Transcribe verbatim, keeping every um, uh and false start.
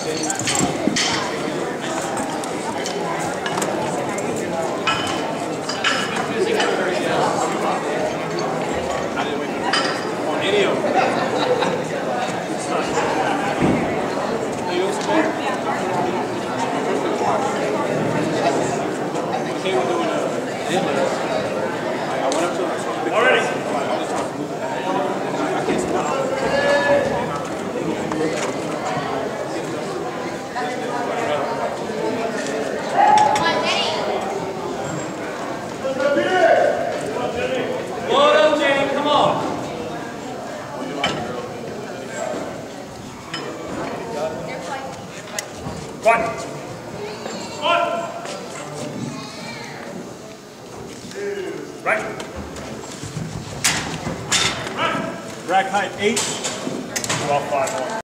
One. One. Right. Right. Rack height eight. Well, five more.